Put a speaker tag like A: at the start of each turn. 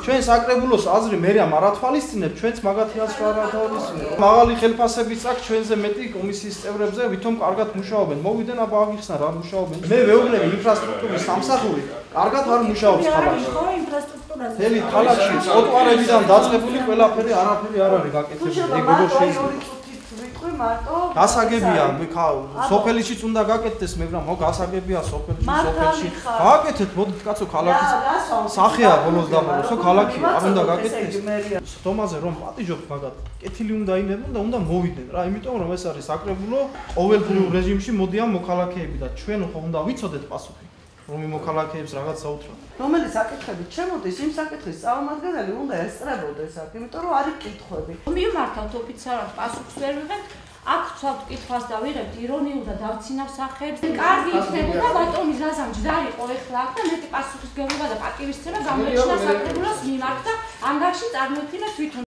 A: ჩვენ საკრებულოს აზრი მერია მარათვალისწინებ, ჩვენც მაგათი აზრი არ ათავისუფლებს. მაღალი ხელფასების აქ ჩვენზე მეტი კომისიის წევრებზე ვითომ კარგად მუშაობენ. მოვიდნენ აბა აღიხსნა რა მუშაობენ. მე ვეუბნები ინფრასტრუქტურის სამსახური კარგად არ მუშაობს ხალხში. მთელი ქალაქში ტროტუარებიდან დაწყებული ყველაფერი არაფერი არ არის გაკეთებული. ეგ როგორ შეიძლება? გასაგებია, სოფელიშიც უნდა გაკეთდეს, მაგრამ ხო გასაგებია სოფელში. გააკეთეთ, მოდით კაცო, ქალაქის სახეა ბოლოს და ბოლოს, ხო ქალაქია, არ უნდა გაკეთდეს. თომაზე რომ პატიჟობთ მაგათ, კეთილი უნდა ინებონ და უნდა მოვიდნენ რა, იმიტომ რომ ეს არის საკრებულო ყოველდღიურ რეჟიმში მოდიან მოქალაქეები და ჩვენ ხო უნდა ვიცოდეთ პასუხი. რომ მოქალაქეებს რაღაცა უთხრათ.
B: რომელი საკითხები ჩემოდის, იმ საკითხის წარმომადგენელი უნდა ესწრებოდეს აქ, იმიტომ რომ არის კითხვები.
C: მივმართავთ ოფიციალურად პასუხს ვერ ვიღებთ, აქ ვცავთ კითხვას და ვიღებთ ირონიულ და დავცინავ სახეებს. კარგი იქნებოდა ბატონი ზაზამ ჯდარ იყო ეხლა აქ და მეტი პასუხისგებლობა და პატივისცემა გამოიჩინა საკრებულოს მიმართ და ანგარიში წარმოიქმნა თვითონ